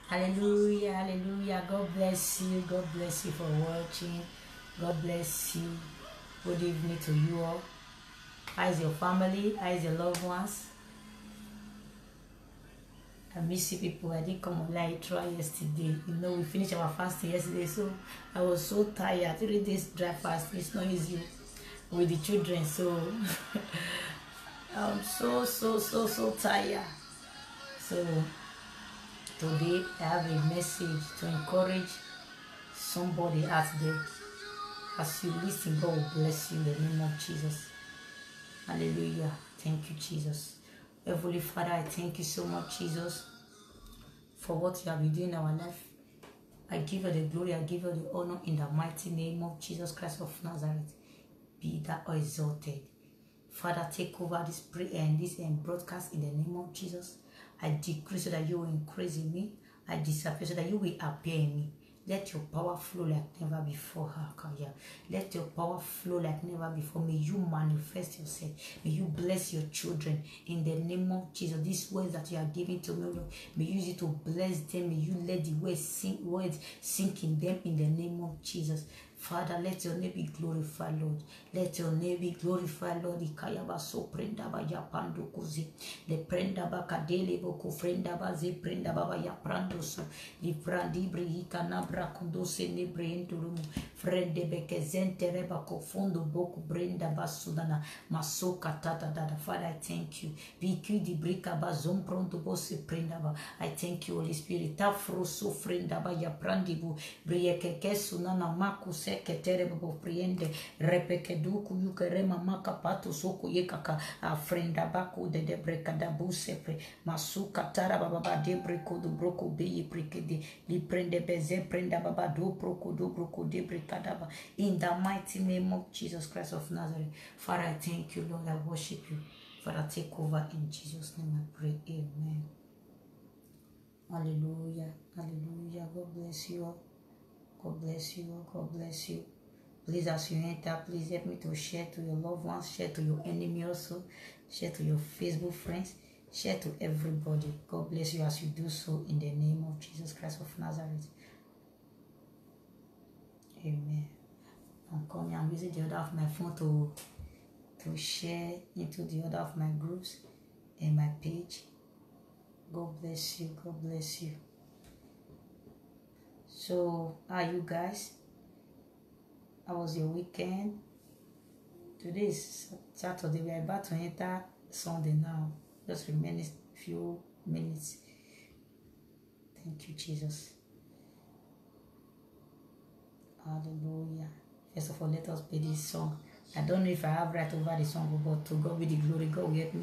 Hallelujah, hallelujah. God bless you. God bless you for watching. God bless you. Good evening to you all. How is your family? How is your loved ones? I miss you people. I didn't come online try yesterday. We finished our fasting yesterday, so I was so tired. 3 days dry fast. It's not easy with the children, so I'm so tired. So today I have a message to encourage somebody out there. As you listen, God will bless you in the name of Jesus. Hallelujah. Thank you, Jesus. Heavenly Father, I thank you so much, Jesus, for what you have been doing in our life. I give you the glory, I give you the honor in the mighty name of Jesus Christ of Nazareth. Be thou exalted. Father, take over this prayer and this broadcast in the name of Jesus. I decrease so that you will increase in me. I disappear so that you will appear in me. Let your power flow like never before. Let your power flow like never before. May you manifest yourself. May you bless your children in the name of Jesus. These words that you are giving to me, Lord, may you use it to bless them. May you let the words sink in them in the name of Jesus. Father, let your name be glorified, Lord. Let your name be glorified, Lord. Ikayaba so prenda ba ya pando kuzi. Le prenda ba kadele boko frenda ba ze prenda ba ya prando so. Li prandi brihika na brakundo se ne breenturumu. Frende beke zente reba ko fondo boko brenda ba sudana. Masoka tata dada. Father, I thank you. Biki di brika ba zom pronto bo se prenda ba. I thank you, Holy Spirit. Tafro so frenda ba ya prandi bu. Brieke kesu nana maku ketere babo priende repeke duku yukerema maka pato soko yekaka frenda bako de debreka da busepre masuka tara baba debre kodo broko beyi prekede li prende beze prenda baba do broko debreka daba in the mighty name of Jesus Christ of Nazareth. Father, I thank you, Lord. I worship you. Father, take over in Jesus' name I pray. Amen. Hallelujah. Hallelujah. God bless you all. God bless you. God bless you. Please, as you enter, please help me to share to your loved ones, share to your enemy also, share to your Facebook friends, share to everybody. God bless you as you do so in the name of Jesus Christ of Nazareth. Amen. I'm coming. I'm using the other of my phone to share into the other of my groups and my page. God bless you. God bless you. So, how are you guys? How was your weekend? Today is Saturday. We are about to enter Sunday now. Just remain a few minutes. Thank you, Jesus. Hallelujah. First of all, let us play this song. I don't know if I have right over the song, but to God be the glory. God will help me.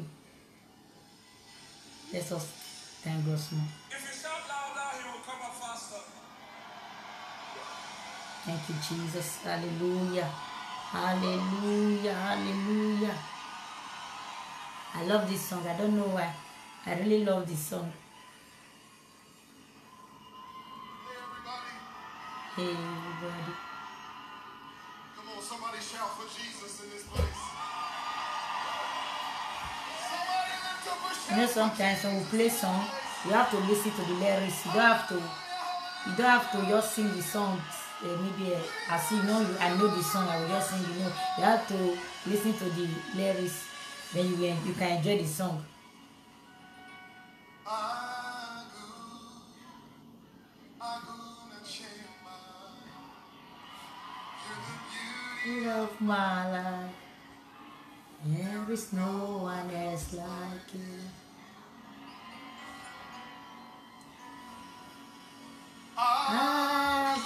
Let us thank God more. If you shout louder, He will come up faster. Thank you, Jesus. Hallelujah. Hallelujah. Hallelujah. I love this song. I don't know why. I really love this song. Hey, everybody. Hey, everybody. Come on, somebody shout for Jesus in this place. Somebody lift up a shout. Sometimes when we play song, you have to listen to the lyrics. You don't have to just sing the songs. Maybe as I know the song, I will just sing. You have to listen to the lyrics. Then you can enjoy the song. Of my life, there is no one else like you. I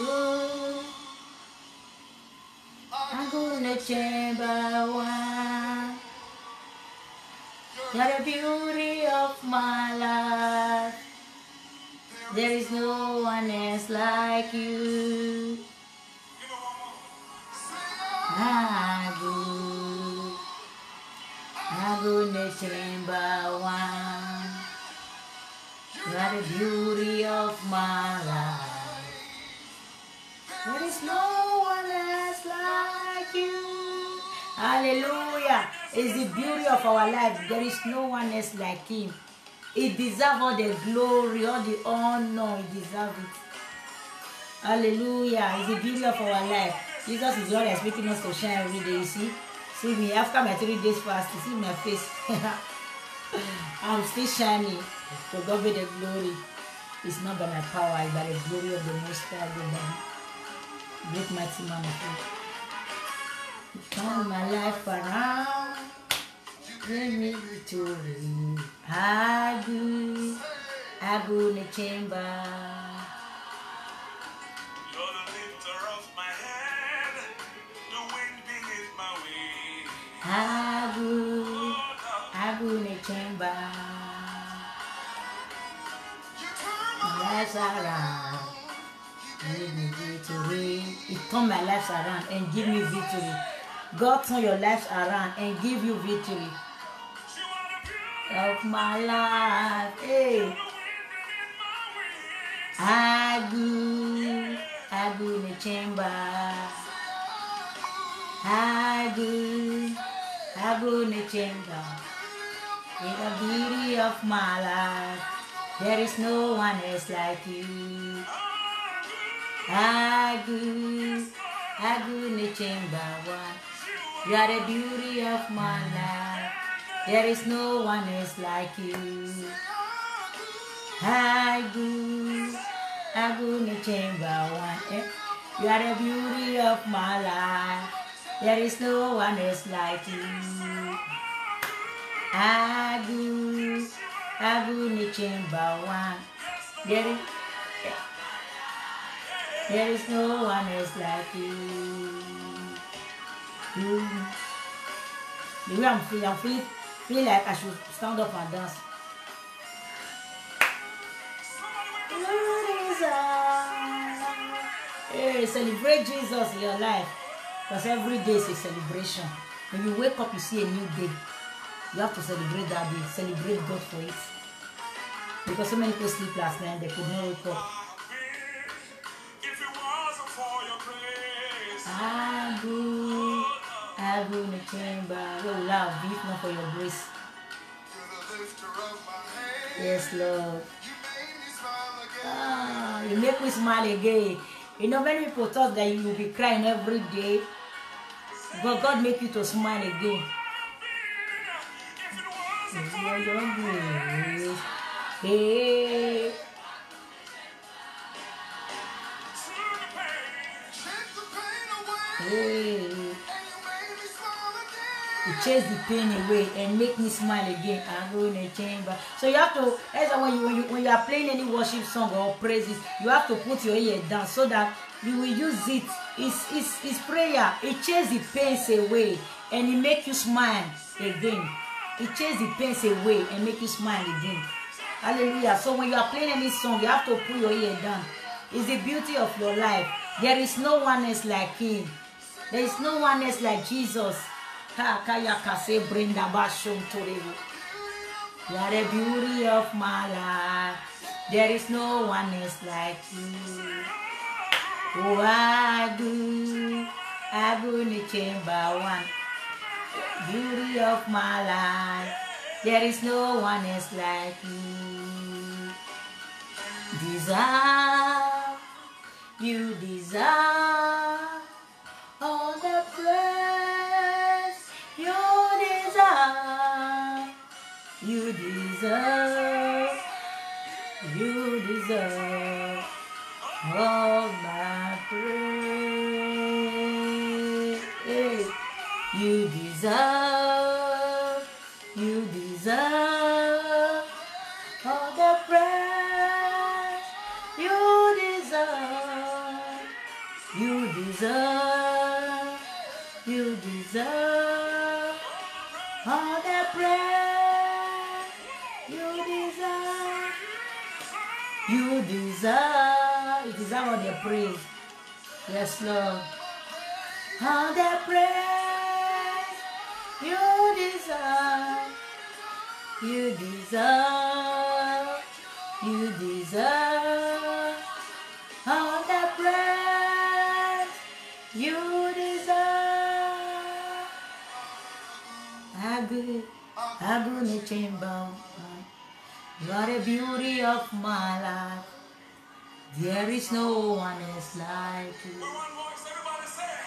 go in the chamber one. You're the beauty of my life. There is no one else like you. I go in the chamber one. You're the beauty of my life. There is no one else like you. Hallelujah. It's the beauty of our life. There is no one else like Him. He deserves all the glory, all the honor. He deserves it. Hallelujah. It's the beauty of our life. Jesus is the one that's making us to shine every day. You see me after my 3 days fast. You see my face. I'm still shining. To God be the glory. It's not by my power, it's by the glory of the Most High God. Great mighty man of God. Turn my life around. Give me victory. I do in the chamber. You're the lifter of my head, the wind beneath my wings. I do in the chamber. You turn My life's around. Give me victory. He turn my life around and give me victory. God turn your life around and give you victory of my life. Hey, I go in the chamber. I go in the chamber. In the beauty of my life, there is no one else like you. I go in the chamber one. You are the beauty of my life. There is no one else like you. I go in the chamber one. You are the beauty of my life. There is no one else like you. I go in the chamber one. There is no one else like you. The way I'm feel like I should stand up and dance. Hey, celebrate Jesus in your life. Because every day is a celebration. When you wake up, you see a new day. You have to celebrate that day. Celebrate God for it. Because so many people sleep last night, they could not wake up. I go in the chamber. Oh, love, if not for your grace. Yes, Lord. You make me smile again. You know, many people thought that you will be crying every day. But God make you to smile again. Hey. Hey. You chase the pain away and make me smile again. I go in the chamber. So you have to, as when you are playing any worship song or praises, you have to put your ear down so that you will use it. It's prayer. It chases the pains away and it make you smile again. It chases the pains away and make you smile again. Hallelujah. So when you are playing any song, you have to put your ear down. It's the beauty of your life. There is no one else like him. There is no one else like Jesus. You are the beauty of my life. There is no one else like you. Oh, I go in the chamber one. Beauty of my life. There is no one else like you. You deserve all the praise. You deserve all my praise. You deserve all the praise. You deserve all the praise. You deserve all the praise. Yes, Lord. All the praise. You deserve all the praise. You deserve. I go in the chamber. You are the beauty of my life. There is no one else like you. With one voice, everybody say,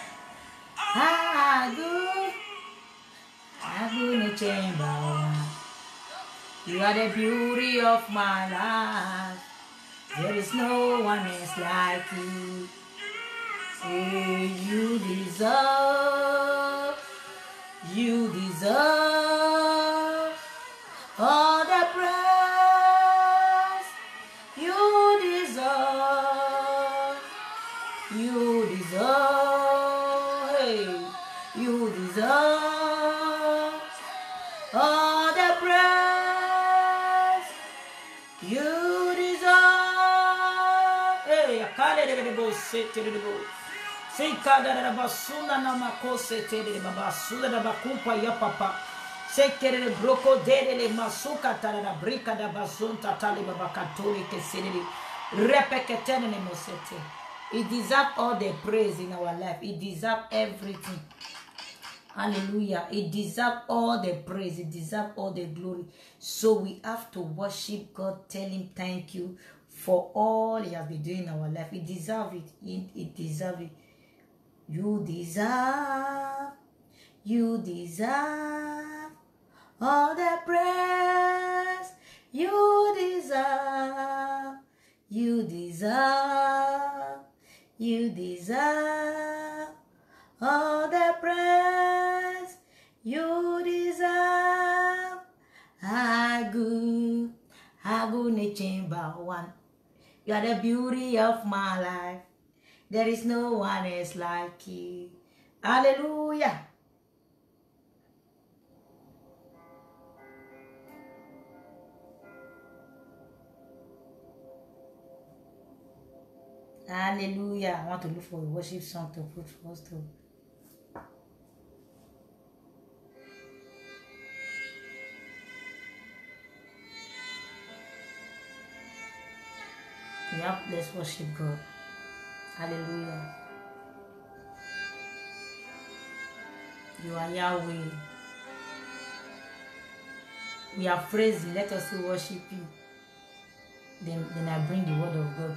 I go in the chamber. You are the beauty of my life. There is no one else like you. Oh, you deserve all the praise. You deserve, hey, you deserve all the praise. You deserve, hey, I can't let it go, sit it go. Sei cada da basuna na makose tere babasula da bakupa ya papa. Sei querer broco dele masuka tara da brica da bazunta tali babakaturi ke sinili. Repeketene ne mosete. He deserves all the praise in our life. He deserves everything. Hallelujah. He deserves all the praise. He deserves all the glory. So we have to worship God. Tell him thank you for all he has been doing in our life. He deserves it. He deserves it. You deserve all the praise. You deserve all the praise. You deserve. Hagu ne chamber one. You are the beauty of my life. There is no one else like you. Hallelujah. Hallelujah. I want to look for a worship song to put first. Yeah, let's worship God. Hallelujah. You are Yahweh. We are praising. Let us worship you. Then I bring the word of God.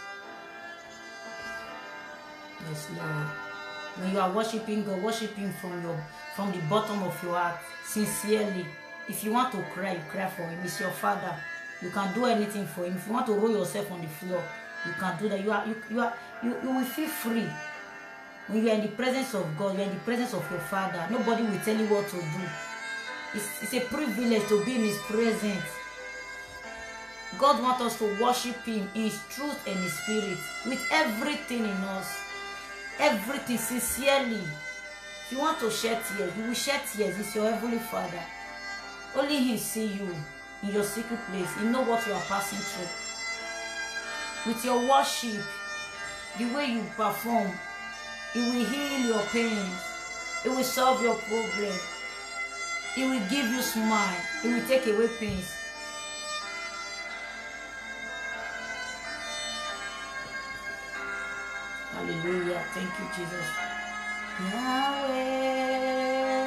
Yes, Lord. When you are worshiping God, worship him from the bottom of your heart, sincerely. If you want to cry, you cry for him. It's your Father. You can do anything for him. If you want to roll yourself on the floor, you can do that. You will feel free. When you are in the presence of God, you are in the presence of your Father. Nobody will tell you what to do. It's a privilege to be in his presence. God wants us to worship him in his truth and his spirit, with everything in us. Everything sincerely. If you want to shed tears, you will shed tears. It's your heavenly Father. Only he see you in your secret place. He knows what you are passing through. With your worship, the way you perform, it will heal your pain. It will solve your problem. It will give you smile. It will take away pains. Hallelujah. Thank you, Jesus. Yahweh,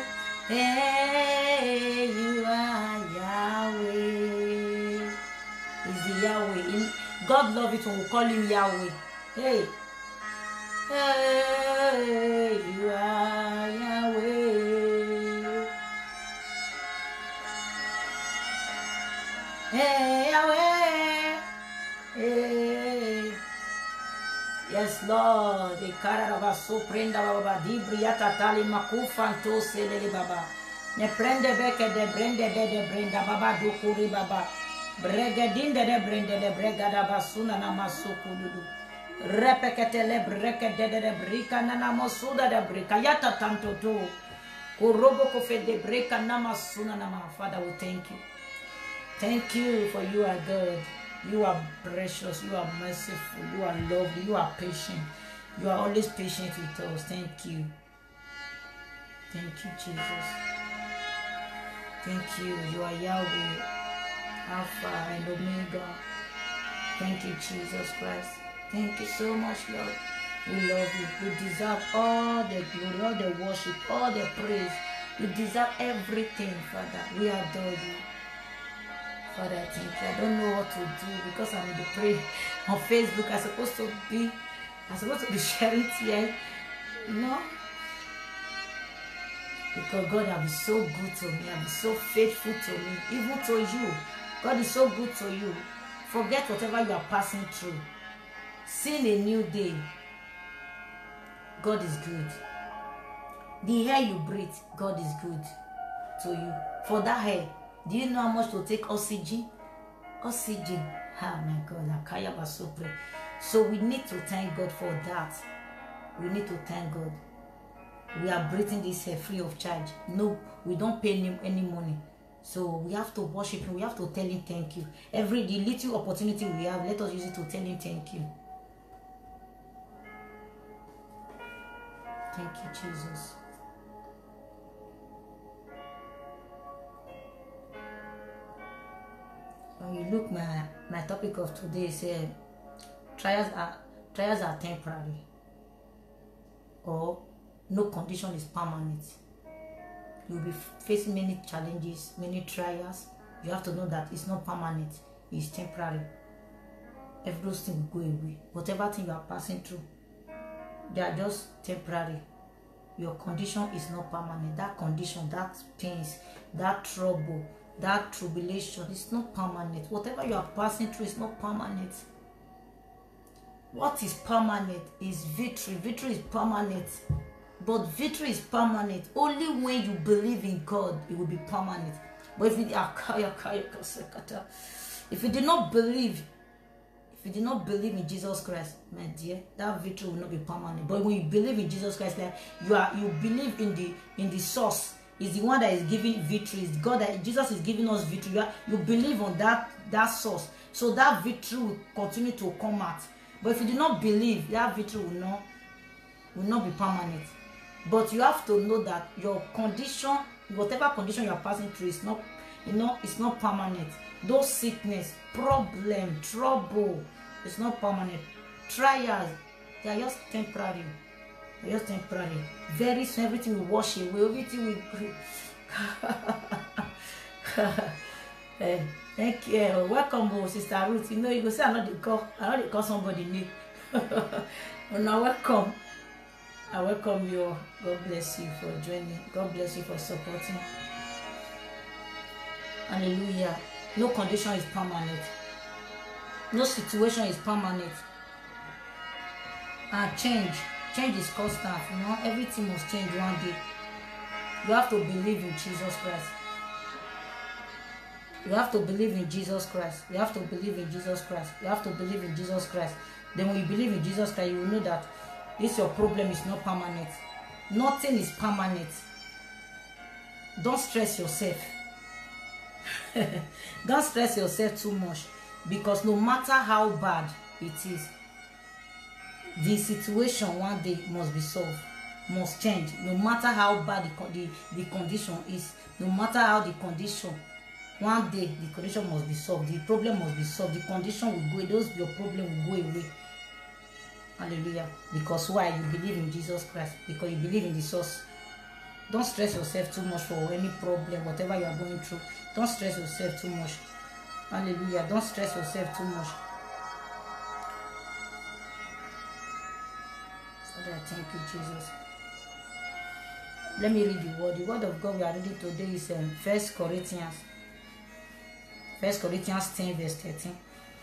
hey, you are Yahweh. Is the Yahweh. God loves it when we call him Yahweh. Hey. Hey, you are Yahweh. Hey, Yahweh. Hey. Yes, Lord. The carabas so prenda baba di briata tali makufanto selele baba. Ne prende beke de brenda baba do kuri baba. Bregadinde de brende de bregada basuna na masukududu. Repeketele brekede de brika na namosuda de brika yata tanto to. Kurobo kofe de brika na masuna na ma. Father, we thank you. Thank you for you are good. You are precious, you are merciful, you are lovely, you are patient. You are always patient with us. Thank you. Thank you, Jesus. Thank you. You are Yahweh, Alpha and Omega. Thank you, Jesus Christ. Thank you so much, Lord. We love you. You deserve all the glory, all the worship, all the praise. You deserve everything, Father. We adore you. Father, I thank you. I don't know what to do because I'm in the prayer on Facebook. I'm supposed to be sharing here, you know. Because God has been so good to me, has been so faithful to me, even to you. God is so good to you. Forget whatever you are passing through. See a new day. God is good. The air you breathe, God is good to you. For that air, do you know how much to take oxygen? Oxygen. Oh my God, Akaya was so pray. So we need to thank God for that. We need to thank God. We are breathing this air free of charge. No, we don't pay him any money. So we have to worship him. We have to tell him thank you. The little opportunity we have, let us use it to tell him thank you. Thank you, Jesus. When you look, my topic of today is trials are temporary, or no condition is permanent. You'll be facing many challenges, many trials. You have to know that it's not permanent, it's temporary. Every those things will go away. Whatever thing you are passing through, they are just temporary. Your condition is not permanent. That condition, that pains, that trouble, that tribulation is not permanent. Whatever you are passing through is not permanent. What is permanent is victory. Victory is permanent. But victory is permanent only when you believe in God. It will be permanent. But if you did not believe in Jesus Christ, my dear, that victory will not be permanent. But when you believe in Jesus Christ, like you believe in the source, is the one that is giving victory. It's God that Jesus is giving us victory. You believe on that source, so that victory will continue to come out. But if you do not believe, that victory will not be permanent. But you have to know that your condition, whatever condition you are passing through, is not, it's not permanent. Those sickness, problem, trouble, it's not permanent. Trials, they are just temporary. They're just temporary. Very soon, everything will wash away. Everything will. Thank you. Welcome, Sister Ruth. You know, you go say I know they call somebody new. Now welcome. I welcome you. God bless you for joining. God bless you for supporting. Hallelujah. No condition is permanent. No situation is permanent. And change is constant. Everything must change one day. You have to believe in Jesus Christ. You have to believe in Jesus Christ. You have to believe in Jesus Christ. You have to believe in Jesus Christ. Then when you believe in Jesus Christ, you will know that this your problem is not permanent. Nothing is permanent. Don't stress yourself. Don't stress yourself too much, because no matter how bad it is, the situation one day must be solved, must change. No matter how bad the condition is, no matter how the condition, one day the condition must be solved. The problem must be solved. The condition will go away. Your problem will go away. Hallelujah. Because why? You believe in Jesus Christ. Because you believe in the source. Don't stress yourself too much for any problem, whatever you are going through. Don't stress yourself too much. Hallelujah. Don't stress yourself too much. Father, I thank you, Jesus. Let me read the word. The word of God we are reading today is 1 Corinthians. 1 Corinthians 10 verse 13.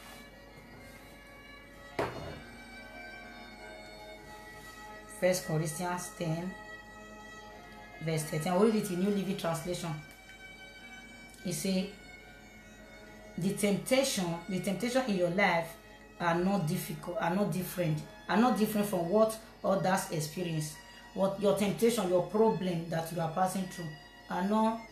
1 Corinthians 10 verse 13. I will read it in New Living Translation. It says, the temptation in your life are not difficult, are not different from what others experience. What your temptation, your problem that you are passing through are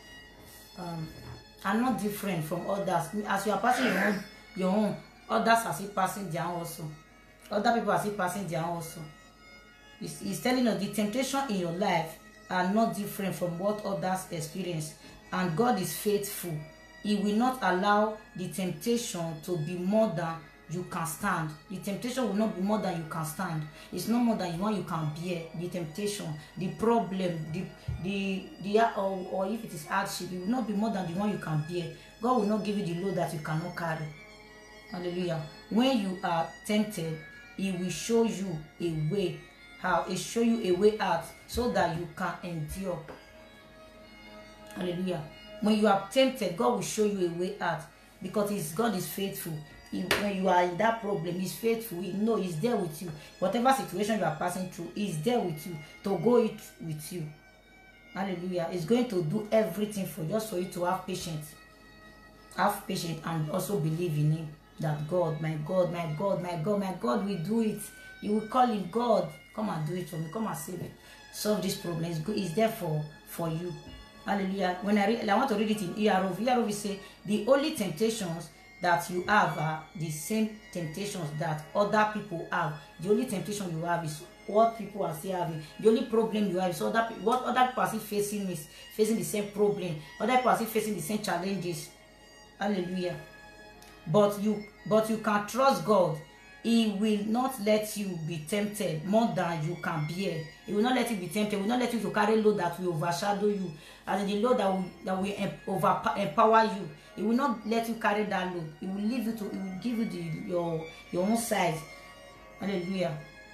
not different from others. As you are passing your own, others are still passing their own also. Other people are still passing their own also. It's telling us the temptation in your life are not different from what others experience, and God is faithful. He will not allow the temptation to be more than you can stand. The temptation will not be more than you can stand. It's not more than the one you can bear. The temptation, the problem, or if it is hardship, it will not be more than the one you can bear. God will not give you the load that you cannot carry. Hallelujah. When you are tempted, He will show you a way how. He show you a way out so that you can endure. Hallelujah. When you are tempted, God will show you a way out because God is faithful. When you are in that problem, He's faithful. He knows He's there with you. Whatever situation you are passing through, He's there with you to go it with you. Hallelujah. He's going to do everything for you, just for you to have patience. Have patience and also believe in Him. That God, my God, my God, my God, my God will do it. You will call Him, God, come and do it for me. Come and save it. Solve this problem. It's good. It's there for you. Hallelujah. When I want to read it in ERV. ERV say the only temptations that you have are the same temptations that other people have. The only temptation you have is what people are still having. The only problem you have is what other people are still facing is facing the same problem. Other people are still facing the same challenges. Hallelujah. But you can trust God. He will not let you be tempted more than you can bear. He will not let you be tempted. He will not let you to carry load that will overshadow you, as in the load that will empower you. He will not let you carry that load. He will leave you to. He will give you your own size. Hallelujah.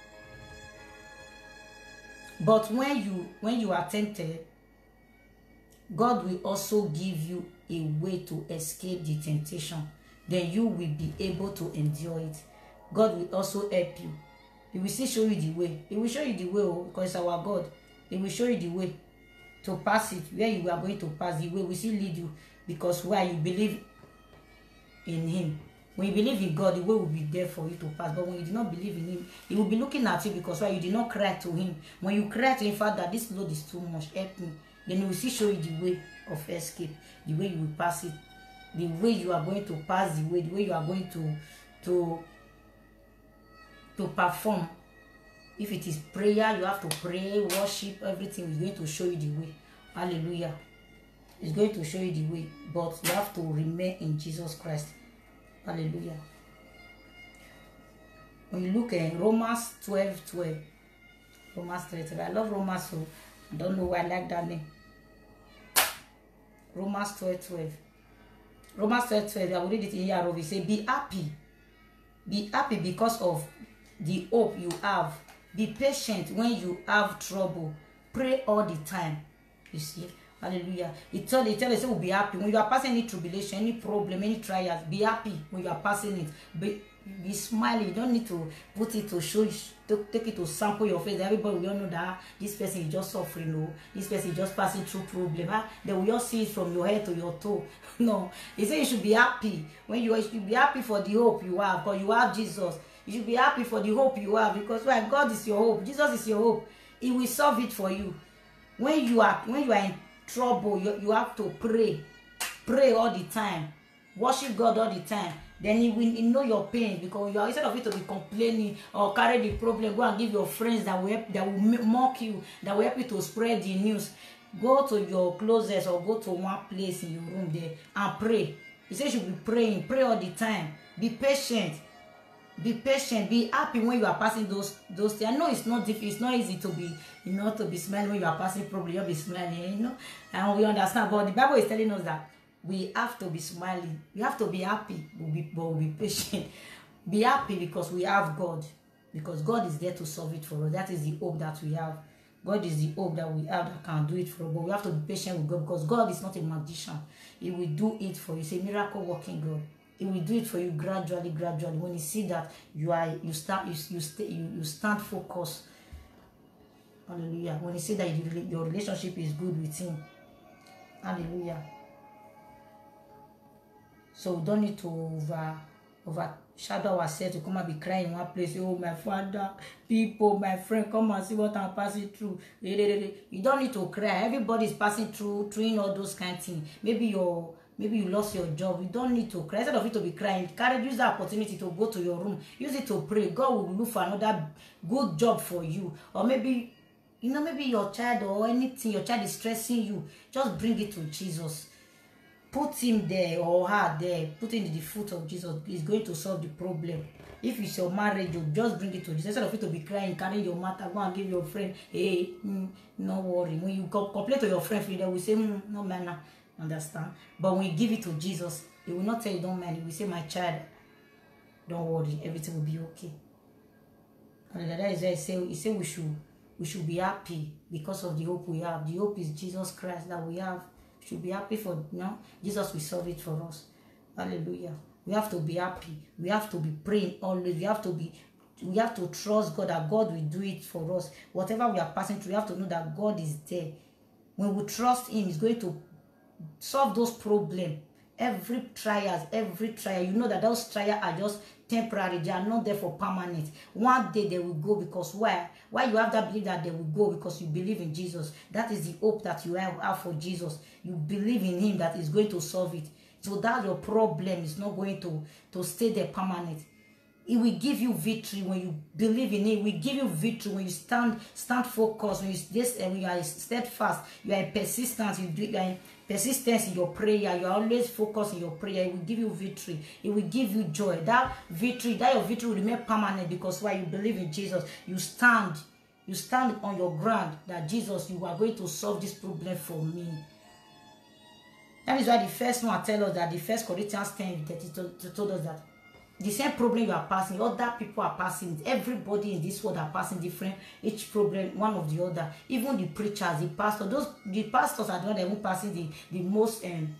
But when you are tempted, God will also give you a way to escape the temptation. Then you will be able to endure it. God will also help you. He will still show you the way. He will show you the way, because it's our God. He will show you the way to pass it, where you are going to pass. The way will still lead you, because where you believe in Him. When you believe in God, the way will be there for you to pass. But when you do not believe in Him, He will be looking at you, because why you did not cry to Him. When you cry to Him, Father, this load is too much, help me. Then He will still show you the way of escape, the way you will pass it, the way you are going to pass the way you are going to perform. If it is prayer, you have to pray, worship, everything is going to show you the way. Hallelujah. It's going to show you the way, but you have to remain in Jesus Christ. Hallelujah. When you look at Romans 12:12, Romans 12:12, I love Romans, so I don't know why I like that name. Romans 12:12. Romans 12:12, I will read it in here. We say, be happy. Be happy because of the hope you have. Be patient when you have trouble. Pray all the time. You see? Hallelujah. It tell us, say, be happy. When you are passing any tribulation, any problem, any trials, be happy when you are passing it. Be smiling. You don't need to put it to show, to take it to sample your face. Everybody will know that this person is just suffering. No, this person is just passing through problem. They will just see it from your head to your toe. No, he said you should be happy. You should be happy for the hope you have, because you have Jesus. You should be happy for the hope you have, because why? God is your hope. Jesus is your hope. He will solve it for you. When you are in trouble, you have to pray all the time, worship God all the time. Then He will know your pain, because you are, instead of it to be complaining or carry the problem, go and give your friends that will mock you, that will help you to spread the news. Go to your closet or go to one place in your room there and pray. He says you should be praying, pray all the time. Be patient. Be patient. Be happy when you are passing those things. I know it's not difficult. It's not easy to be, to be smiling when you are passing problem. You'll be smiling, and we understand. But the Bible is telling us that we have to be smiling. We have to be happy, but we'll be patient. Be happy because we have God. Because God is there to solve it for us. That is the hope that we have. God is the hope that we have that can do it for us. But we have to be patient with God, because God is not a magician. He will do it for you. He's a miracle working God. He will do it for you gradually. When you see that you stand focused. Hallelujah. When you see that your relationship is good with Him. Hallelujah. So we don't need to overshadow ourselves to come and be crying in one place. Oh, my Father, people, my friend, come and see what I'm passing through. You don't need to cry. Everybody is passing through all those kind of things. Maybe you lost your job. You don't need to cry. Instead of it to be crying, use that opportunity to go to your room. Use it to pray. God will look for another good job for you. Or maybe your child or anything, your child is stressing you. Just bring it to Jesus. Put him there or her there. Put it in the foot of Jesus. He's going to solve the problem. If it's your marriage, you just bring it to Jesus. Instead of it to be crying, carry your matter, go and give your friend, hey, no worry. When you complain to your friend, they will say, no man, Understand? But when you give it to Jesus, he will not tell you don't mind. He will say, my child, don't worry, everything will be okay. And that is why he said we should be happy because of the hope we have. The hope is Jesus Christ that we have. We should be happy for, you know, Jesus will solve it for us. Hallelujah. We have to be happy. We have to be praying always. We have to trust God that God will do it for us. Whatever we are passing through, we have to know that God is there. When we trust him, he's going to solve those problems. Every trial, you know that those trials are just temporary. They are not there for permanent. One day they will go, because why you have that belief that they will go? Because you believe in Jesus. That is the hope that you have for Jesus. You believe in him that is going to solve it. So that your problem is not going to stay there permanent. It will give you victory when you believe in it. It will give you victory when you stand focused, when you are steadfast, you are persistent, you are in persistence in your prayer, you are always focused in your prayer. It will give you victory. It will give you joy. That your victory will remain permanent, because while you believe in Jesus, you stand on your ground that Jesus, you are going to solve this problem for me. That is why the first one tells us that the 1 Corinthians 10:30 told us that the same problem you are passing, other people are passing. Everybody in this world are passing different, each problem, one of the other. Even the preachers, the pastors, the pastors are the ones that will passing the most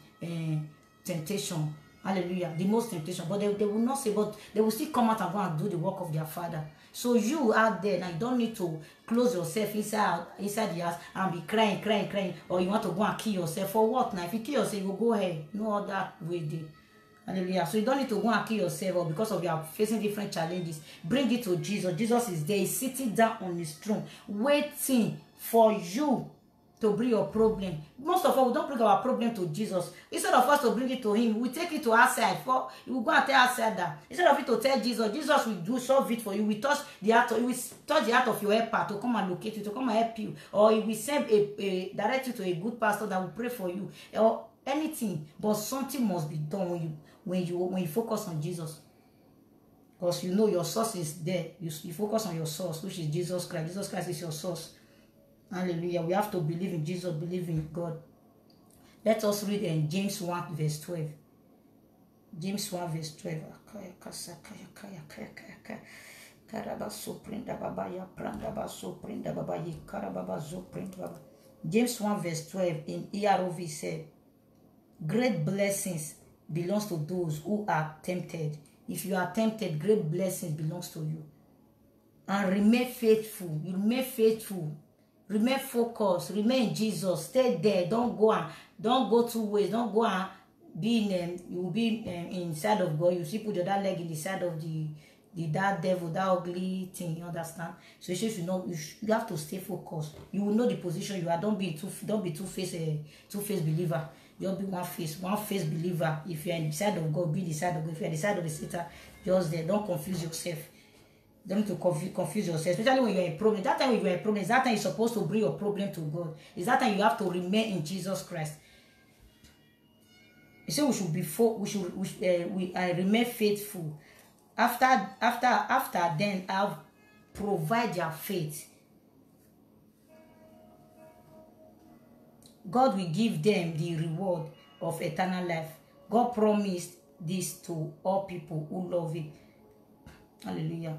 temptation. Hallelujah. The most temptation. But they will not say, but they will still come out and go and do the work of their Father. So you out there, now you don't need to close yourself inside the house and be crying, or you want to go and kill yourself. For what now? If you kill yourself, you will go ahead. No other way there. Hallelujah. So you don't need to go and kill yourself, or because of you are facing different challenges. Bring it to Jesus. Jesus is there. He's sitting down on his throne, waiting for you to bring your problem. Most of us, we don't bring our problem to Jesus. Instead of us to bring it to him, we take it to outside. We will go and tell outside that. Instead of it to tell Jesus will solve it for you. We touch the heart of your helper to come and locate you, to come and help you. Or he will send direct you to a good pastor that will pray for you. Or anything. But something must be done when you focus on Jesus. Because you know your source is there. You focus on your source, which is Jesus Christ. Jesus Christ is your source. Hallelujah. We have to believe in Jesus, believe in God. Let us read in James 1 verse 12. James 1 verse 12. James 1 verse 12 in ERV said, great blessings belongs to those who are tempted. If you are tempted, great blessings belongs to you. And remain faithful. You remain faithful. Remain focused. Remain in Jesus. Stay there. Don't go two ways. Don't go and be in you will be inside of God. You see, put your that leg in the side of that devil, that ugly thing. You understand? So you have to stay focused. You will know the position you are. Don't be two-faced believer. Just be one face believer. If you are in the side of God, be the side of God. If you are the side of the Satan, just there. Don't confuse yourself. Don't need to confuse yourself, especially when you are in problem. That time when you are in problem, is that time you're supposed to bring your problem to God. Is that time you have to remain in Jesus Christ. You say we remain faithful. After then I'll provide their faith. God will give them the reward of eternal life. God promised this to all people who love it. Hallelujah.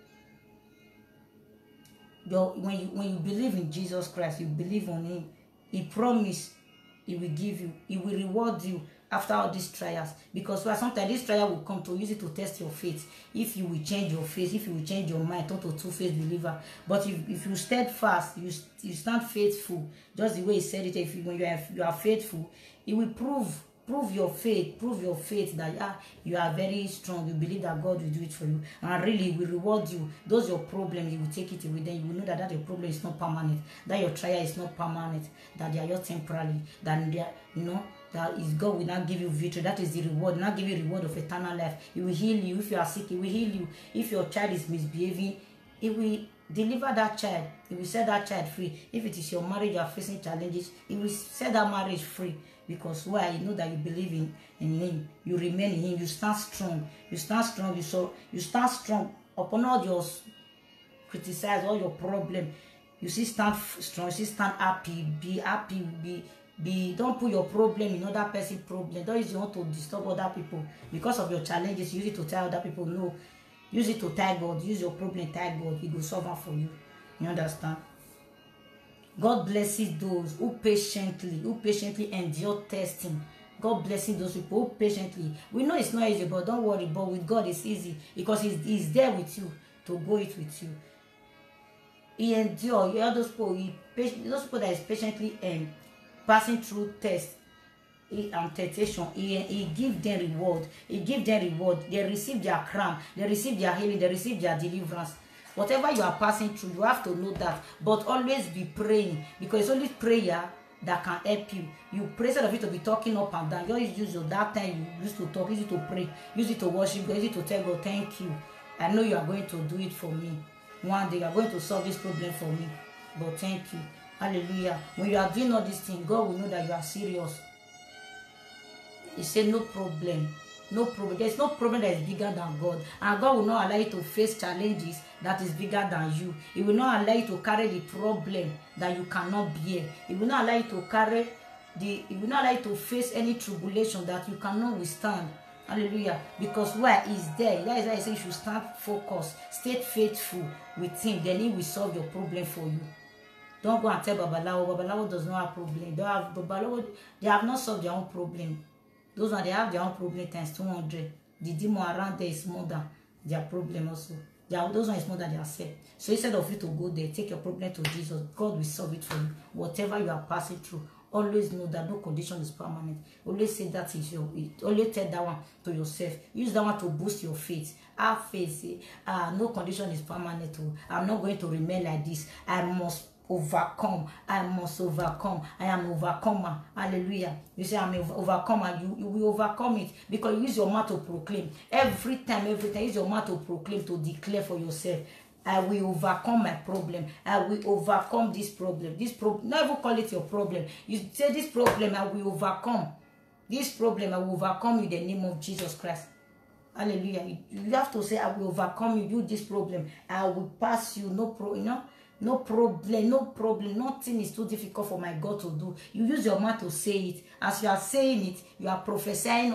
When you believe in Jesus Christ, you believe on him, he promised he will give you, he will reward you after all these trials. Because sometimes this trial will come to use it to test your faith. If you will change your faith, if you will change your mind, turn to two-faced believer. But if you steadfast, you stand faithful, just the way he said it. When you are faithful, he will prove your faith that you are very strong. You believe that God will do it for you, and really will reward you. Those your problems, you will take it away. Then you will know that your problem is not permanent, that your trial is not permanent, that they are just temporary, that they are, that is God will not give you victory. That is the reward. Not give you reward of eternal life. He will heal you. If you are sick, he will heal you. If your child is misbehaving, he will deliver that child. He will set that child free. If it is your marriage you are facing challenges, he will set that marriage free. Because why? You know that you believe in him. You remain in him. You stand strong. You stand strong. You stand strong upon all your criticize, all your problem. You see, stand strong. You see, stand happy. Be happy. don't put your problem in other person's problem. Don't use it to disturb other people because of your challenges. Use it to tell other people no. Use it to tell God. Use your problem, tell God. He will solve it for you. You understand? God blesses those who patiently endure testing. God blessing those people who patiently. We know it's not easy, but don't worry. But with God, it's easy because He's there with you to go it with you. He endure. You are those people. Those people that is patiently passing through tests and temptation. He give them reward. He give them reward. They receive their crown. They receive their healing. They receive their deliverance. Whatever you are passing through, you have to know that. But always be praying because it's only prayer that can help you. You pray instead of you to be talking up and down. Just use your that time you used to talk, use it to pray, use it to worship, use it to tell God, thank you. I know you are going to do it for me. One day you are going to solve this problem for me. But thank you. Hallelujah. When you are doing all these things, God will know that you are serious. He said, no problem. No problem. There's no problem that is bigger than God. And God will not allow you to face challenges that is bigger than you. He will not allow you to carry the problem that you cannot bear. He will not allow you to carry he will not allow you to face any tribulation that you cannot withstand. Hallelujah. Because where He's there, that is why He says you should stand focused, stay faithful with Him. Then He will solve your problem for you. Don't go and tell Babalawo. Babalawo does not have problem. Babalawo, they have not solved their own problem. Those ones, they have their own problem times 200. The demon around there is more than their problem also. Those ones is more than their self. So instead of you to go there, take your problem to Jesus. God will solve it for you. Whatever you are passing through, always know that no condition is permanent. Always say that is your. Always tell that one to yourself. Use that one to boost your faith. Have faith. No condition is permanent. I'm not going to remain like this. I must overcome. I must overcome. I am an overcomer. Hallelujah. You say I'm an overcomer. You will overcome it because you use your mouth to proclaim. Every time, use your mouth to proclaim, to declare for yourself. I will overcome my problem. I will overcome this problem. Never call it your problem. You say this problem, I will overcome. This problem, I will overcome in the name of Jesus Christ. Hallelujah. You have to say, I will overcome you. This problem, I will pass you. No problem. Nothing is too difficult for my God to do. You use your mouth to say it. As you are saying it, you are prophesying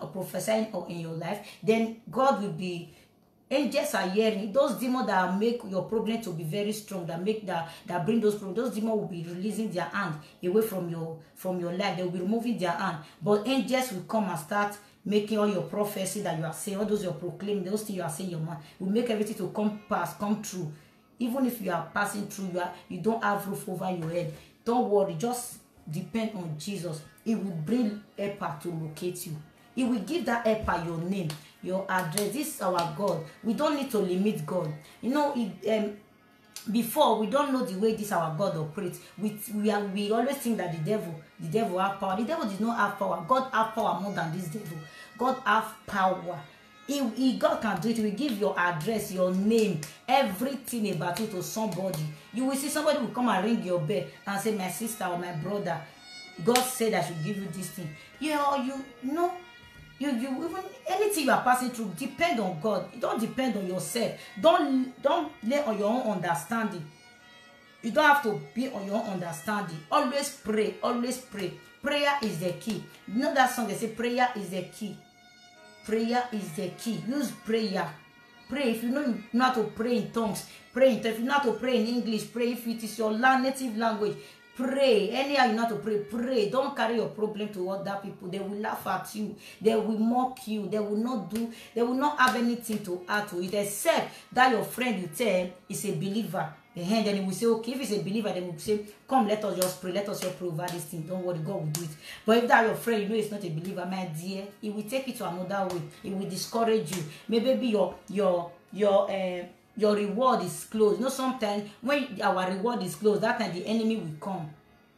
in your life. Then God will be. Angels are hearing. Those demons that make your problem to be very strong, that bring those problems, those demons will be releasing their hand away from your life. They will be removing their hand. But angels will come and start making all your prophecy that you are saying, all those you're proclaiming, those things you are saying in your mind, will make everything to come true. Even if you are passing through, you don't have roof over your head. Don't worry, just depend on Jesus. He will bring helper to locate you. He will give that helper your name, your address. This is our God. We don't need to limit God. You know, before we don't know the way this our God operates. We always think that the devil have power. The devil did not have power. God have power more than this devil. God have power. God can do it. He will give your address, your name, everything about you to somebody. You will see somebody will come and ring your bell and say, my sister or my brother, God said I should give you this thing. You know, you even anything you are passing through, depend on God. You don't depend on yourself. Don't lay on your own understanding. You don't have to be on your own understanding. Always pray. Always pray. Prayer is the key. You know that song they say prayer is the key. Prayer is the key. Use prayer. Pray. If you know how to pray in tongues, pray in tongues. If you know how to pray in English, pray. If it is your native language, pray. Anyhow you know how to pray, pray. Don't carry your problem to other people. They will laugh at you. They will mock you. They will not have anything to add to it, except that your friend you tell is a believer. And then he will say, okay, if he's a believer, then he will say, come, let us just pray. Let us just pray over this thing. Don't worry, God will do it. But if that your friend, you know he's not a believer, my dear, he will take it to another way. He will discourage you. Maybe your reward is close. You know, sometimes when our reward is close, that time the enemy will come.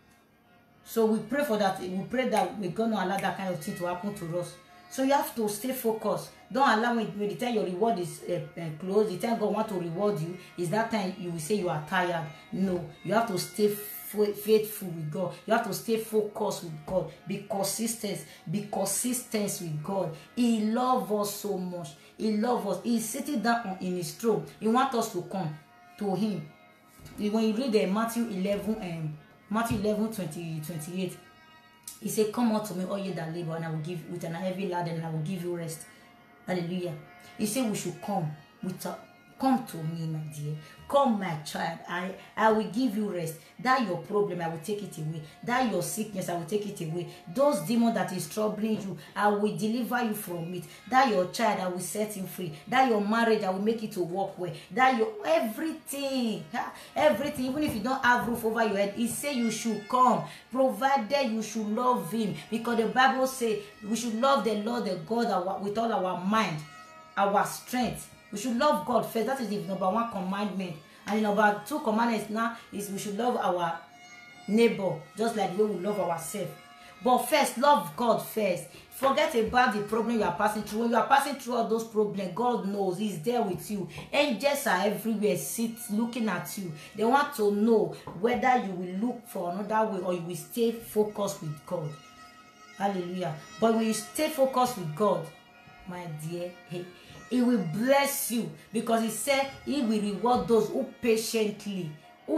So we pray for that. We pray that we're going to allow that kind of thing to happen to us. So you have to stay focused. Don't allow when the time your reward is close, the time God wants to reward you, is that time you will say you are tired. No, you have to stay faithful with God. You have to stay focused with God. Be consistent. Be consistent with God. He loves us so much. He loves us. He's sitting down in his throne. He wants us to come to him. When you read Matthew 11, 28, He said, come unto me, all ye that labor, and I will give with an heavy laden, and I will give you rest. Hallelujah. He said we should come come to me, my dear. Come, my child. I will give you rest. That your problem, I will take it away. That your sickness, I will take it away. Those demons that is troubling you, I will deliver you from it. That your child, I will set him free. That your marriage, I will make it to work well. That your everything, even if you don't have roof over your head, he say you should come, provided you should love him, because the Bible say we should love the Lord, the God, with all our mind, our strength. We should love God first. That is the number one commandment. And the number two commandment now is we should love our neighbor just like the way we love ourselves. But first, love God first. Forget about the problem you are passing through. When you are passing through all those problems, God knows He's there with you. Angels are everywhere, looking at you. They want to know whether you will look for another way or you will stay focused with God. Hallelujah. But when you stay focused with God, my dear, He will bless you, because He said He will reward those who patiently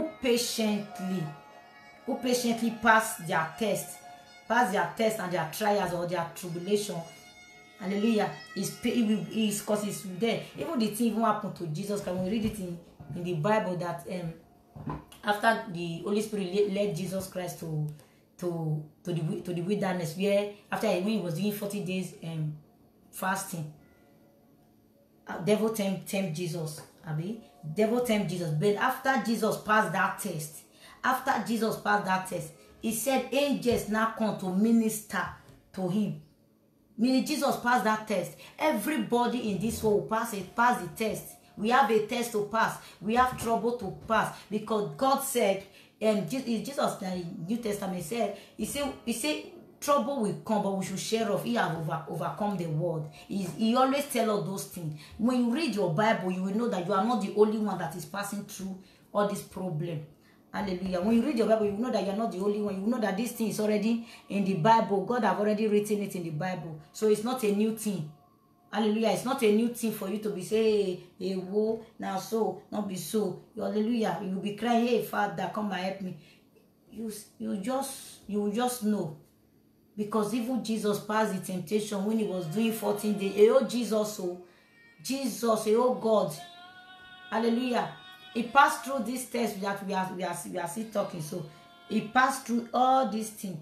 pass their test and their trials or their tribulation. Hallelujah. It's because He's there. Even the thing even happened to Jesus Christ. When we read it in the Bible, that after the Holy Spirit led Jesus Christ to the wilderness, where when He was doing 40 days fasting, devil tempt Jesus. Devil tempt Jesus. But after Jesus passed that test, He said angels now come to minister to Him. Meaning Jesus passed that test. Everybody in this world will pass the test. We have a test to pass. We have trouble to pass, because God said, Jesus in the New Testament said, He said trouble will come, but we should share off. He has overcome the world. He always tells us those things. When you read your Bible, you will know that you are not the only one that is passing through all this problem. Hallelujah. When you read your Bible, you will know that you are not the only one. You will know that this thing is already in the Bible. God have already written it in the Bible. So it's not a new thing. Hallelujah. It's not a new thing for you to be saying, hey, whoa, now so, not be so. Hallelujah. You will be crying, hey, Father, come and help me. You will just know. Because even Jesus passed the temptation when He was doing 14 days. Oh, Jesus, oh God. Hallelujah. He passed through this test that we are still talking. So He passed through all these things.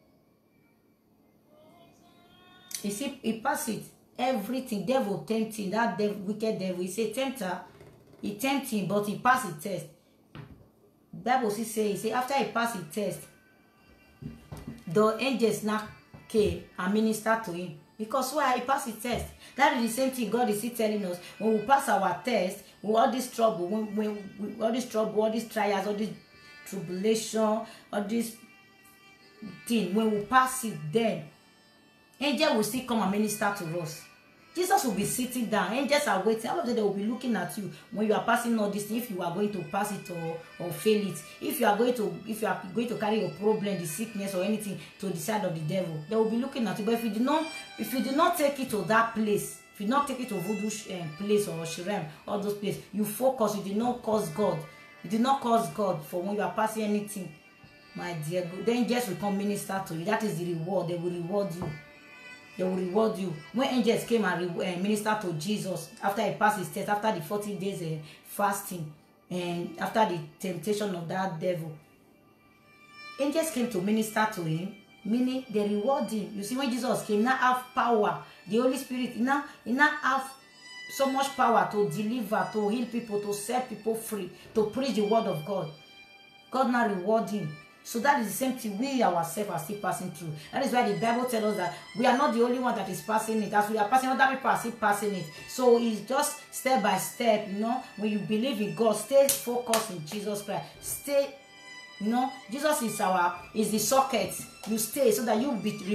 You see, He passed it. Everything. Devil tempting. That wicked devil. He said, tempter. He tempted him, but he passed the test. Bible says, after he passed the test, the angels now came and ministered to him. Because why? He passed the test. That is the same thing God is still telling us. When we pass our test, with all this trouble, all this trials, all this tribulation, all this thing, when we pass it, then angels will still come and minister to us. Jesus will be sitting down. Angels are waiting. All of them, they will be looking at you when you are passing all this thing. If you are going to pass it or fail it, if you are going to carry your problem, the sickness or anything to the side of the devil, they will be looking at you. But if you do not take it to that place, if you do not take it to voodoo place or Shirem, all those places, you focus. You did not cause God. You did not cause God for when you are passing anything, my dear. The angels will come minister to you. That is the reward. They will reward you. They will reward you. When angels came and ministered to Jesus after he passed his test, after the 40 days fasting, and after the temptation of that devil, angels came to minister to him, meaning they reward him. You see, when Jesus came, he now have power. The Holy Spirit, he now have so much power to deliver, to heal people, to set people free, to preach the word of God. God now reward him. So that is the same thing we ourselves are still passing through. That is why the Bible tells us that we are not the only one that is passing it. As we are passing, other people are still passing it. So it's just step by step, when you believe in God, stay focused in Jesus Christ. Stay, Jesus is the socket. You stay so that you'll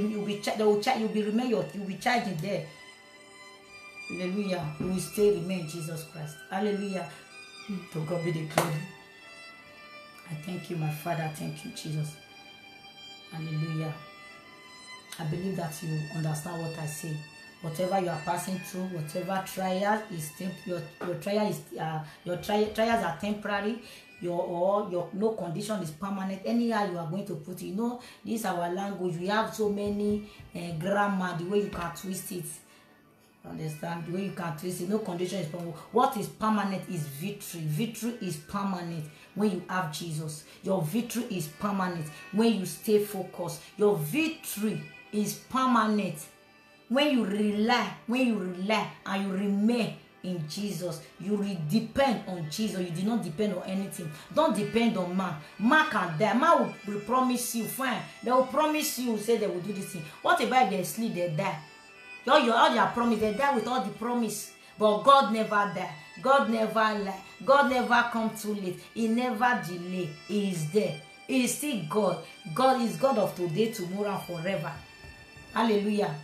be charging there. Hallelujah. You will stay, remain Jesus Christ. Hallelujah. To God be the glory. I thank you, my Father. Thank you, Jesus. Hallelujah. I believe that you understand what I say. Whatever you are passing through, whatever trial is your trials are temporary. your no condition is permanent. Anyhow you are going to put it. You know, this is our language. We have so many grammar, the way you can twist it. Understand? The way you can twist it. No condition is permanent. What is permanent is victory. Victory is permanent when you have Jesus. Your victory is permanent when you stay focused. Your victory is permanent when you rely and you remain in Jesus. You depend on Jesus. You do not depend on anything. Don't depend on man. Man can die. Man will promise you, fine. They will promise you, say they will do this thing. What about they sleep, they die? All their promise, they die with all the promise. But God never die. God never lie. God never come too late. He never delay. He is there. He is still God. God is God of today, tomorrow, and forever. Hallelujah.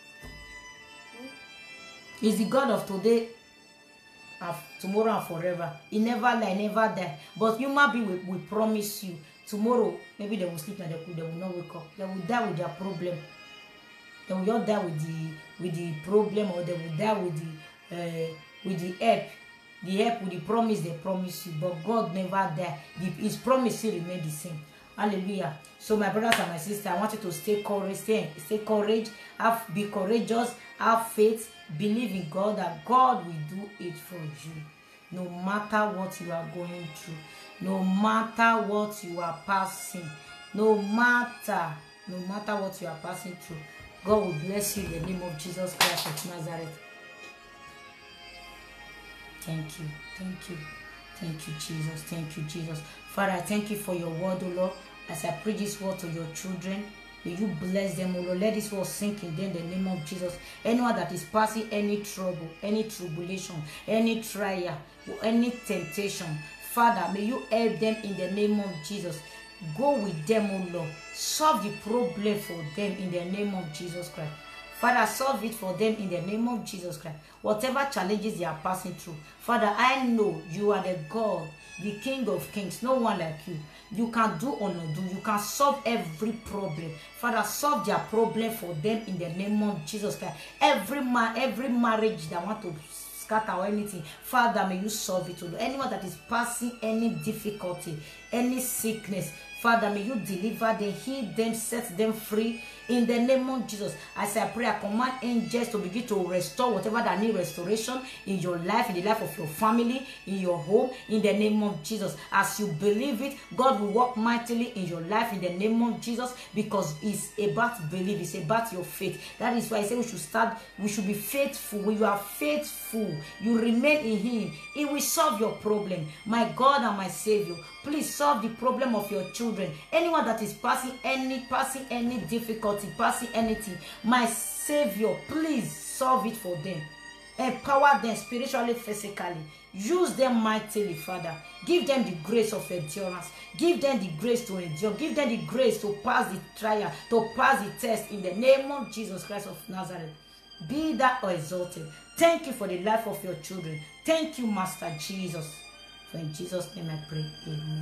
He is the God of today, tomorrow, and forever. He never lie, never die. But human being will promise you tomorrow. Maybe they will sleep and they will not wake up. They will die with their problem. They will not die with the problem, or they will die with the help. The help with the promise they promise you. But God never die. His promise still remain the same. Hallelujah. So my brothers and my sisters, I want you to stay courage, stay courage, be courageous, have faith, believe in God that God will do it for you. No matter what you are going through, no matter what you are passing, no matter what you are passing through, God will bless you in the name of Jesus Christ of Nazareth. Thank you. Thank you. Thank you, Jesus. Thank you, Jesus. Father, I thank you for your word, O Lord. As I preach this word to your children, may you bless them, O Lord. Let this word sink in them in the name of Jesus. Anyone that is passing any trouble, any tribulation, any trial, or any temptation, Father, may you help them in the name of Jesus. Go with them, O Lord. Solve the problem for them in the name of Jesus Christ. Father, solve it for them in the name of Jesus Christ. Whatever challenges they are passing through, Father, I know you are the God, the King of Kings. No one like you. You can do or not do. You can solve every problem. Father, solve their problem for them in the name of Jesus Christ. Every marriage that want to scatter or anything, Father, may you solve it. Anyone that is passing any difficulty, any sickness, Father, may you deliver them, heal them, set them free in the name of Jesus. As I pray, I command angels to begin to restore whatever that need restoration in your life, in the life of your family, in your home, in the name of Jesus. As you believe it, God will work mightily in your life in the name of Jesus, because it's about belief, it's about your faith. That is why I say we should be faithful. When you are faithful, you remain in Him, He will solve your problem. My God and my Savior, please solve the problem of your children. Anyone that is passing any difficulty, passing anything, my Savior, please solve it for them. Empower them spiritually, physically. Use them mightily, Father. Give them the grace of endurance. Give them the grace to endure. Give them the grace to pass the trial, to pass the test in the name of Jesus Christ of Nazareth. Be thou exalted. Thank you for the life of your children. Thank you, Master Jesus. For in Jesus' name I pray. Amen.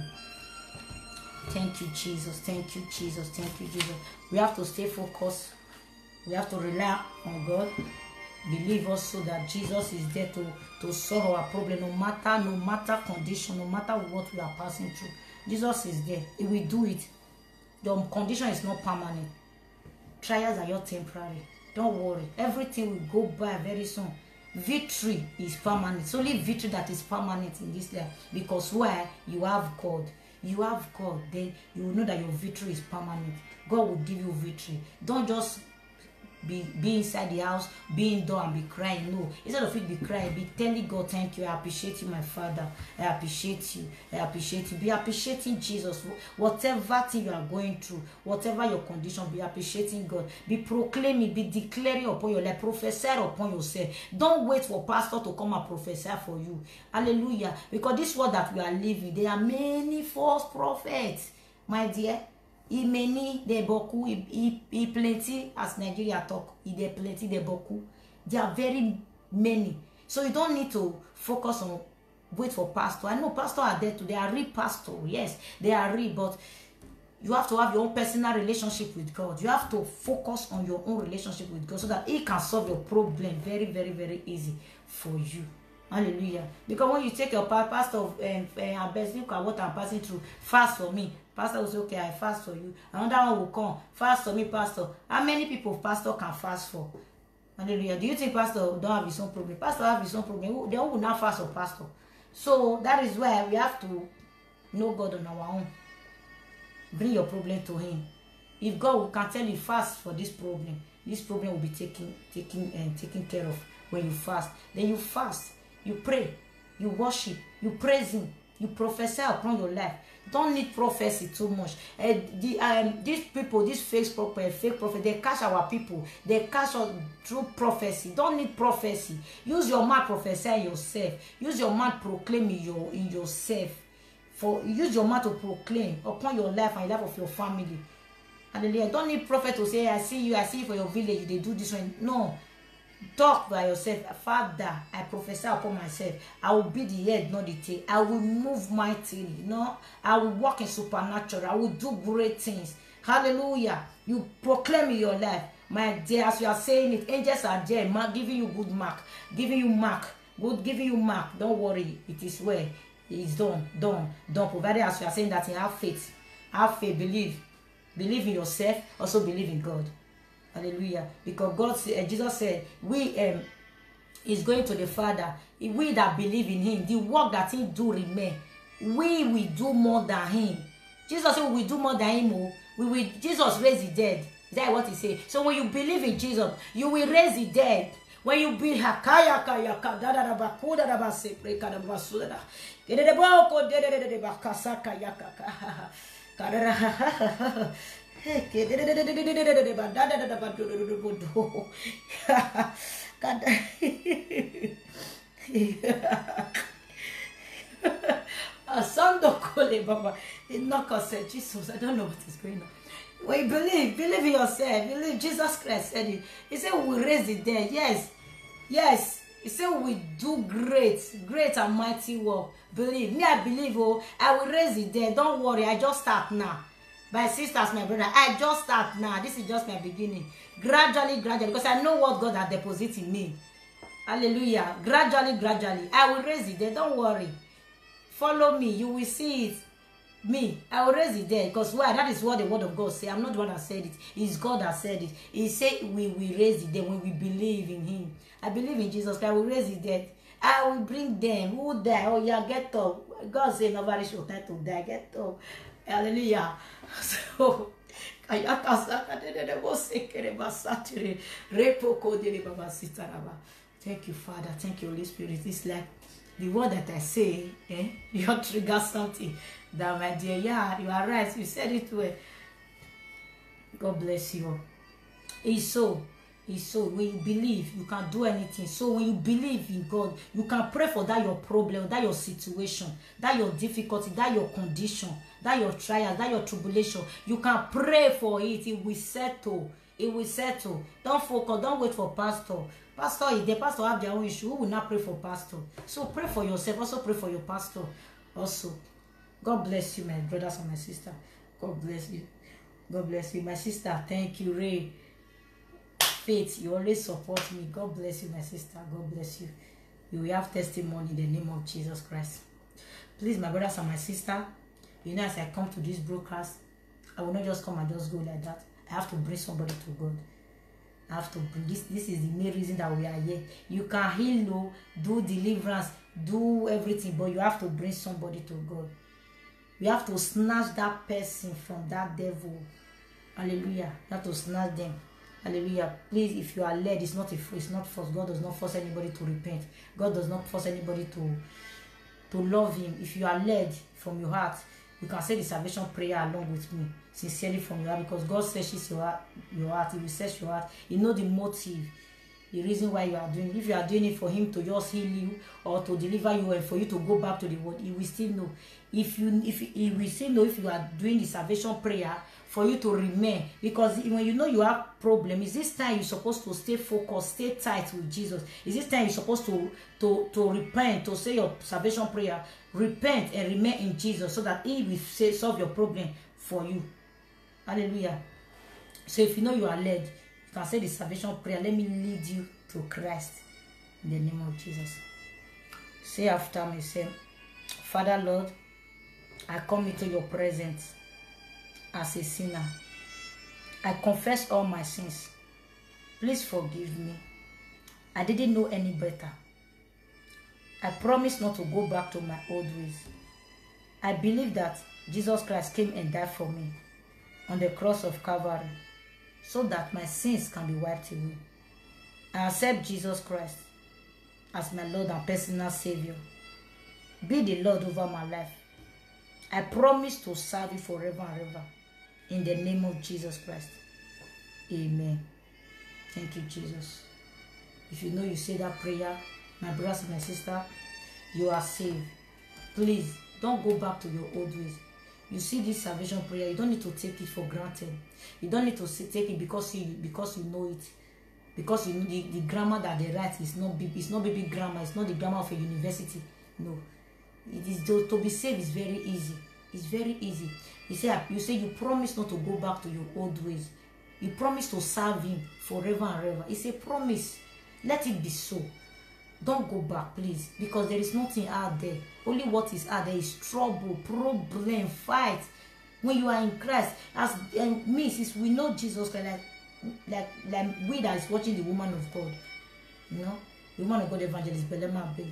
Thank you, Jesus. Thank you, Jesus. Thank you, Jesus. We have to stay focused. We have to rely on God. Believe also that Jesus is there to solve our problem, no matter condition, no matter what we are passing through. Jesus is there. He will do it. The condition is not permanent. Trials are just temporary. Don't worry. Everything will go by very soon. Victory is permanent. It's only victory that is permanent in this life. Because why? You have God. You have God. Then you will know that your victory is permanent. God will give you victory. Don't just be inside the house, be indoor and be crying. No, instead of it be crying, be telling God, thank you, I appreciate you, my Father, I appreciate you, I appreciate you. Be appreciating Jesus. Whatever thing you are going through, whatever your condition, be appreciating God. Be proclaiming, be declaring upon your life, prophesy upon yourself. Don't wait for pastor to come and prophesy for you. Hallelujah. Because this world that we are living, there are many false prophets, my dear. Il many, they beaucoup, il plenty, as Nigeria talk, they plenty, they beaucoup. There are very many. So you don't need to focus on wait for pastor. I know pastors are there too. They are real pastor. Yes, they are real, but you have to have your own personal relationship with God. You have to focus on your own relationship with God so that He can solve your problem very, very, very easy for you. Hallelujah. Because when you take your pastor and best, look at what I'm passing through, fast for me. Pastor will say, okay, I fast for you. Another one will come, fast for me, pastor. How many people pastor can fast for? Hallelujah. Do you think pastor don't have his own problem? Pastor have his own problem. They will not fast for pastor. So that is why we have to know God on our own. Bring your problem to him. If God can tell you fast for this problem will be taken care of when you fast. Then you fast, you pray, you worship, you praise him, you prophesy upon your life. Don't need prophecy too much. These people, these fake prophet, they catch our people. They catch us through prophecy. Don't need prophecy. Use your mouth, prophesy yourself. Use your mouth, proclaim in yourself. Use your mouth to proclaim upon your life and the life of your family. Hallelujah. Don't need prophet to say, I see you for your village. They do this one. No. Talk by yourself. Father, I prophesy upon myself. I will be the head, not the tail. I will move mightily. No, I will walk in supernatural. I will do great things. Hallelujah. You proclaim in your life. My dear, as you are saying it, angels are there, giving you good mark. Giving you mark. Giving you mark. Don't worry. It is well. It is done. Provided as you are saying that, you have faith. Have faith. Believe. Believe in yourself. Also believe in God. Hallelujah. Because Jesus said, is going to the Father. We that believe in him, the work that he do remain. We will do more than him. Jesus said we will do more than him. Jesus raised the dead. Is that what he said? So when you believe in Jesus, you will raise the dead. When you be Jesus, I don't know what is going on. When you believe in yourself, believe Jesus Christ said it. He said we will raise the dead. Yes. He said we do great and mighty work. Believe me, I believe. I will raise the dead. Don't worry, I just start now. My sisters, my brother, I just start now. This is just my beginning. Gradually, because I know what God has deposited in me. Hallelujah. Gradually, I will raise the dead. Don't worry. Follow me. You will see it. Me, I will raise it there. Because why? That is what the word of God says. I'm not the one that said it. It's God that said it. He said we will raise it there when we believe in him. I believe in Jesus Christ. I will raise it there. I will bring them who die. Oh yeah, get up. God said nobody should try to die. Get up. Hallelujah. So thank you, Father. Thank you, Holy Spirit. It's like the word that I say, you trigger something. That, my dear, yeah, you are right. You said it well. God bless you. It's so. When you believe, you can do anything. So when you believe in God, you can pray for that your problem, that your situation, that your difficulty, that your condition, that your trial, that your tribulation. You can pray for it. It will settle. It will settle. Don't focus. Don't wait for pastor. If the pastor have their own issue, who will not pray for pastor? So pray for yourself. Also pray for your pastor. Also, God bless you, my brothers and my sister. God bless you. God bless you, my sister. Thank you, Ray. Faith, you always support me. God bless you, my sister. God bless you. You will have testimony in the name of Jesus Christ. Please, my brothers and my sister, you know, as I come to this broadcast, I will not just come and just go like that. I have to bring somebody to God. I have to bring this. This is the main reason that we are here. You can heal, do deliverance, do everything, but you have to bring somebody to God. We have to snatch that person from that devil. Hallelujah. You have to snatch them. Hallelujah. Please, if you are led, it's not force. God does not force anybody to repent. God does not force anybody to love him. If you are led from your heart, you can say the salvation prayer along with me, sincerely from your heart, because God searches your heart. He will search your heart. He knows the motive, the reason why you are doing it. If you are doing it for him to just heal you or to deliver you and for you to go back to the world, he will still know. He will still know if you are doing the salvation prayer for you to remain, because when you know you have problem, is this time you're supposed to stay focused, stay tight with Jesus. Is this time you're supposed to repent, to say your salvation prayer, repent and remain in Jesus, so that he will solve your problem for you. Hallelujah. So if you know you are led, you can say the salvation prayer. Let me lead you to Christ in the name of Jesus. Say after me, say, Father Lord, I come into your presence as a sinner. I confess all my sins. Please forgive me. I didn't know any better. I promise not to go back to my old ways. I believe that Jesus Christ came and died for me on the cross of Calvary so that my sins can be wiped away. I accept Jesus Christ as my Lord and personal Savior. Be the Lord over my life. I promise to serve you forever and ever. In the name of Jesus Christ. Amen. Thank you, Jesus. If you know you say that prayer, my brothers and my sister, you are saved. Please, don't go back to your old ways. You see this salvation prayer, you don't need to take it for granted. You don't need to take it because you know it. Because you know the grammar that they write is not baby grammar. It's not the grammar of a university. No. It is to be saved is very easy. It's very easy. You say you promise not to go back to your old ways. You promise to serve him forever and ever. It's a promise. Let it be so. Don't go back, please, because there is nothing out there. Only what is out there is trouble, problem, fight. When you are in Christ, as me, since we know Jesus Christ, like we that is watching the woman of God, you know, the woman of God, evangelist Belema Baby.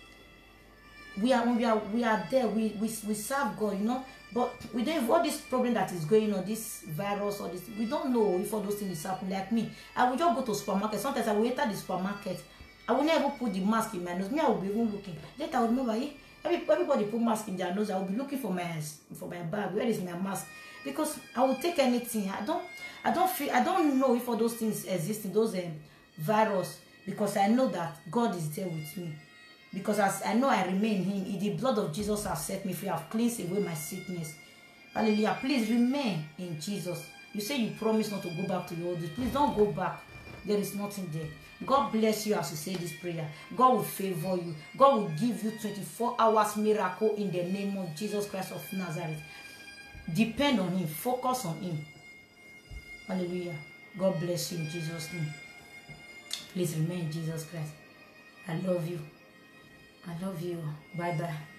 We are there. We serve God, you know. But we don't have all this problem that is going on, this virus or this. We don't know if all those things is happening. Like me, I will just go to supermarket. Sometimes I will enter the supermarket. I will never put the mask in my nose. Me, I will be even looking. Later I will remember, everybody put mask in their nose. I will be looking for my bag. Where is my mask? Because I will take anything. I don't know if all those things exist in those virus, because I know that God is there with me. Because as I know I remain in him, the blood of Jesus has set me free. I've cleansed away my sickness. Hallelujah. Please remain in Jesus. You say you promise not to go back to your old days. Please don't go back. There is nothing there. God bless you as you say this prayer. God will favor you. God will give you 24 hours miracle in the name of Jesus Christ of Nazareth. Depend on him. Focus on him. Hallelujah. God bless you in Jesus' name. Please remain in Jesus Christ. I love you. I love you. Bye-bye.